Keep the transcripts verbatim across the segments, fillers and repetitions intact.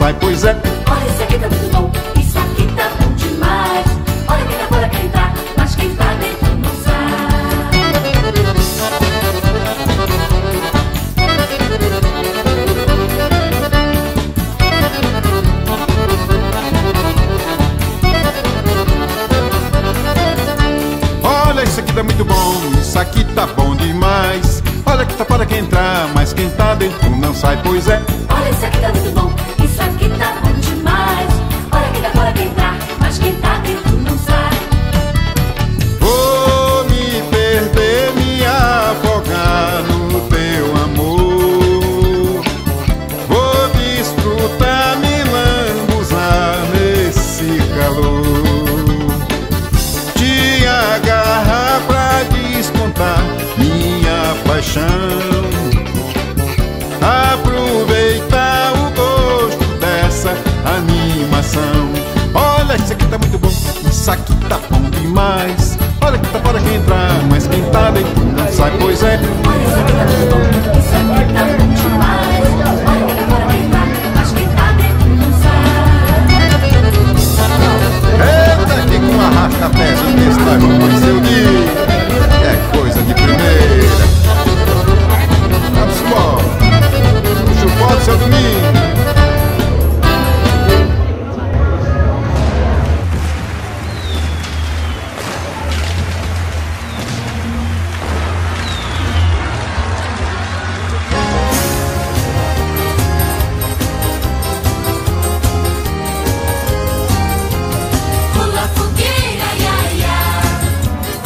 sai, pois é. Olha, isso aqui tá muito bom, isso aqui tá bom demais. Olha quem tá fora quer entrar, mas quem tá dentro não sai. Olha, isso aqui tá muito bom, isso aqui tá bom demais. Olha que tá fora quer entrar, mas quem tá dentro não sai, pois é. Olha, isso aqui tá muito bom, isso aqui tá bom demais. Olha quem tá fora quer entrar, mas quem tá dentro não sai. Vou me perder, me afogar no teu amor. Vou desfrutar, me lambuzar nesse calor. Te agarrar pra descontar minha paixão. Aproveitar o gosto dessa animação. Olha, isso aqui tá muito bom, isso aqui tá bom demais. Olha que tá fora quem entrar, mas quem tá dentro não sai, pois é. Olha, isso aqui tá muito bom, isso aqui tá bom demais. Olha quem tá fora quer entrar, mas quem tá dentro não sai. Eita, que com arrasta-pés nesse tá bom, seu dia. É coisa de primeira. Vamos embora. Puxa o pó do seu domingo. Pula fogueira, ia, ia.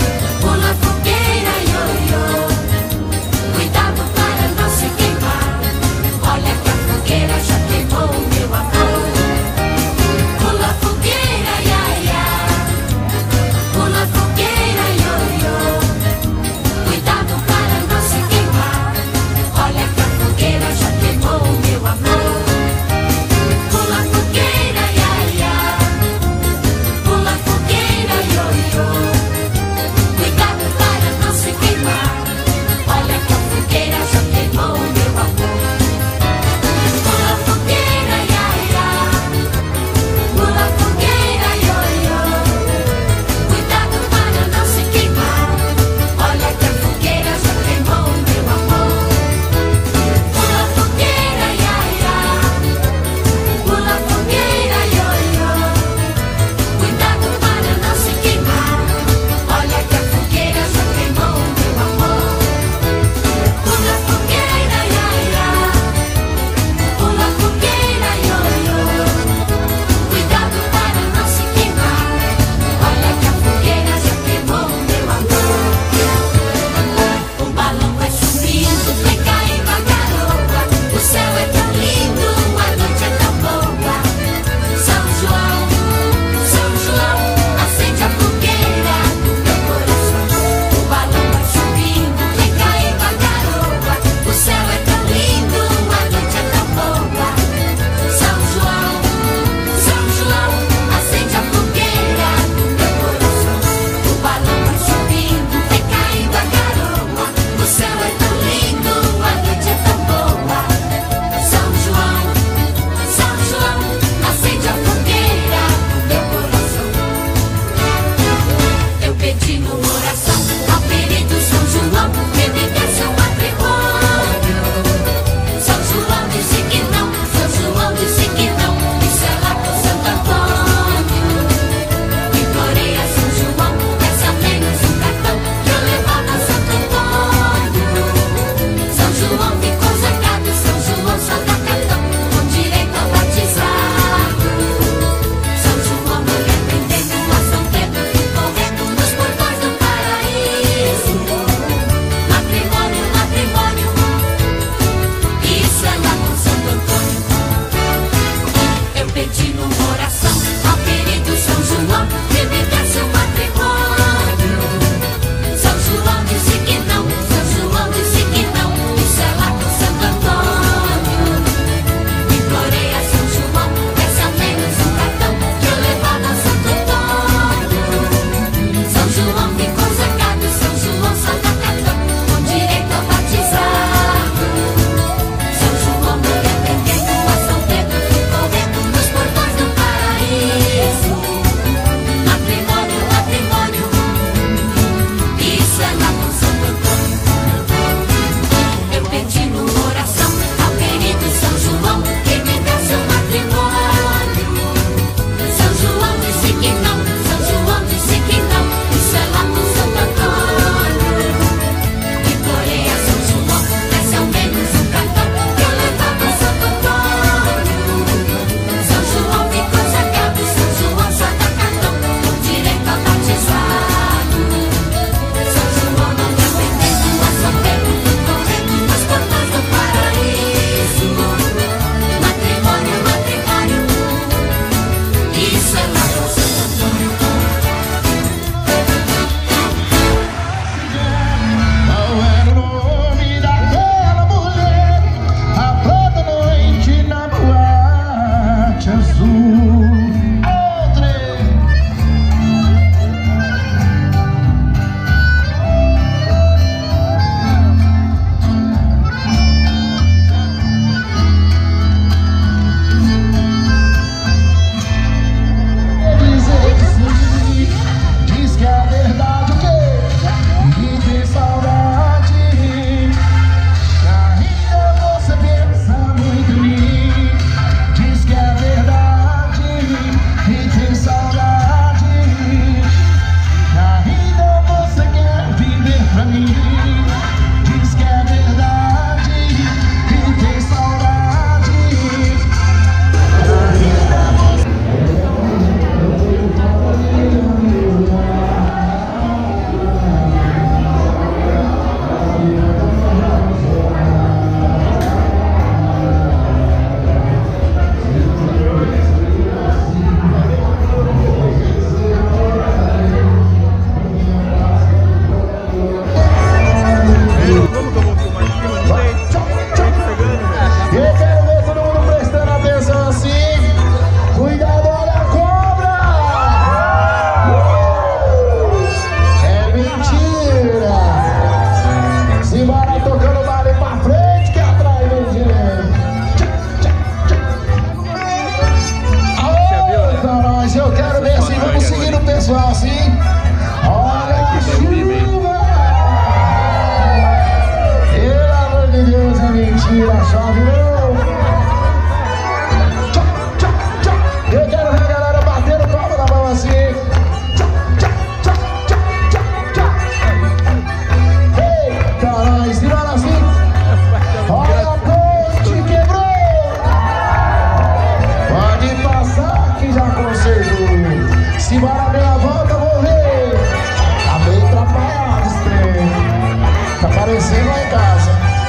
fazendo lá em casa.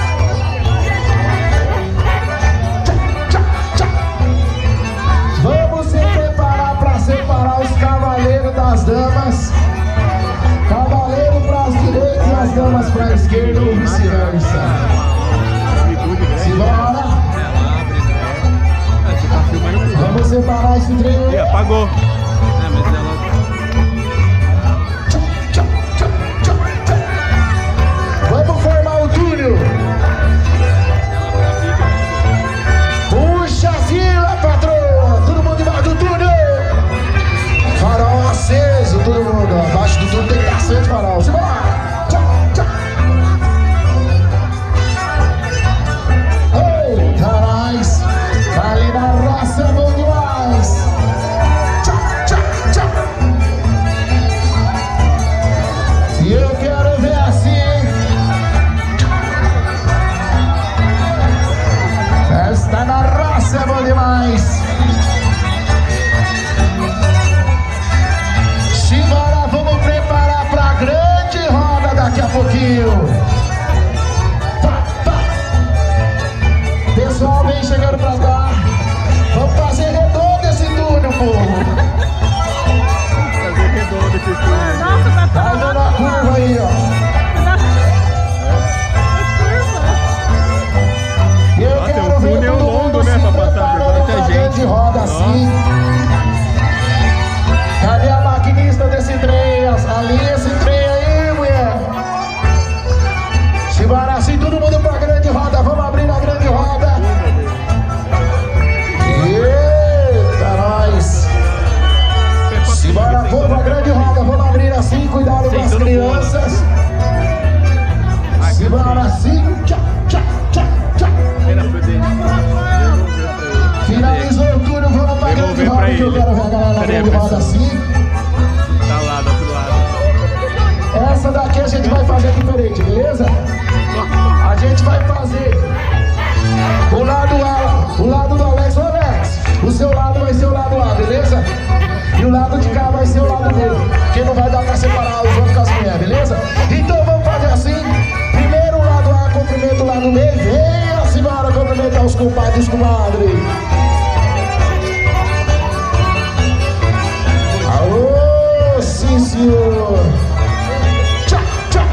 Vamos se preparar para separar os cavaleiros das damas. Cavaleiro para as direitas e as damas para a esquerda ou vice-versa. Simbora. Vamos separar esse trem. E apagou. É, mas ela... Vamos formar o túnel. Puxa a fila, patroa. Todo mundo embaixo do túnel. Farol aceso, todo mundo. Abaixo do túnel tem que estar aceso, farol. Simbora. Ei, carais. Ali na roça é bom demais. E eu quero ver assim. Festa na roça é bom demais. Simbora, vamos preparar pra grande roda daqui a pouquinho. Pá, pá. Pessoal, vem chegando pra cá. Vamos fazer redondo esse túnel, povo. Fazer redondo esse túnel. Nossa, tá Vai dando a curva aí, ó. Eu Nossa, quero o ver túnel é todo longo, mundo né, se pra passar por preparando muita pra gente. grande roda assim. Cadê a maquinista desse trem? Alinha esse trem aí, mulher. Simbora assim, todo mundo pra grande roda. Vamos abrir a grande roda. Eita, nós. Simbora, vamos pra grande roda. Vamos abrir assim, cuidado com as crianças. Simbora assim. Tchau, tchau, tchau, tchau. Finalizou o túnel, vamos pra grande Devolver roda. pra Que eu ele. quero ver a galera na Cadê a grande roda pessoa? assim. Tá lá do outro lado. Essa daqui a gente vai fazer diferente, beleza? A gente vai fazer o lado A, o lado do Alex. Ô Alex, o seu lado vai ser o lado A, beleza? E o lado de cá vai ser o lado dele. Porque não vai dar pra separar os homens com as mulheres, beleza? Então vamos fazer assim. Primeiro o lado A, cumprimenta o lado B. Venha, simbora cumprimentar os compadres e os comadres. Alô, sim senhor. Tchau, tchau.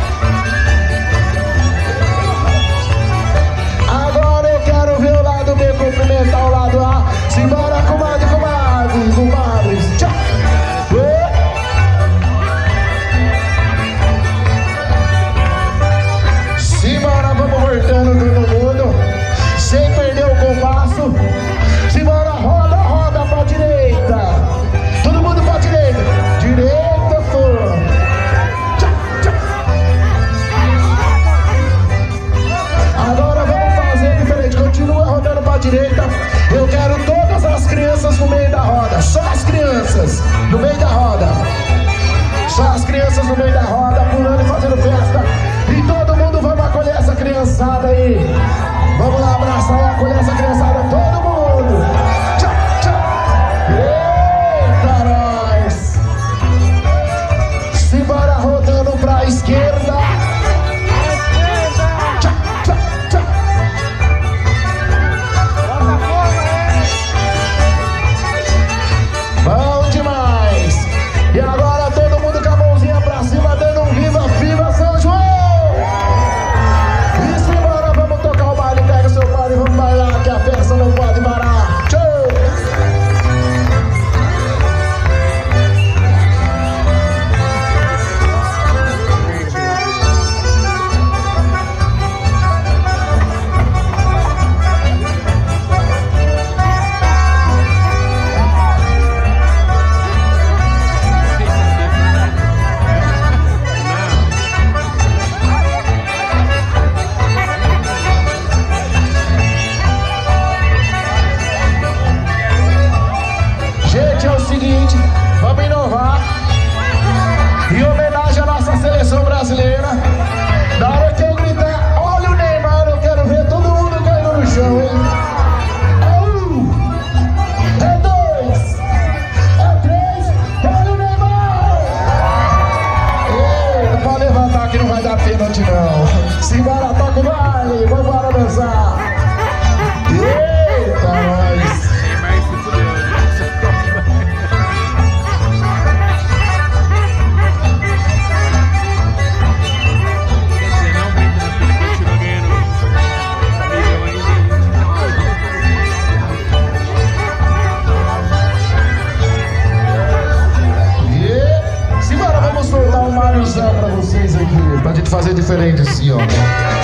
Agora eu quero ver o lado B cumprimentar o lado A. Simbora, comadre, comadre, comadres. Tchau. Simbora, vamos voltando todo mundo. Sem perder o compasso. fazer diferente assim, ó.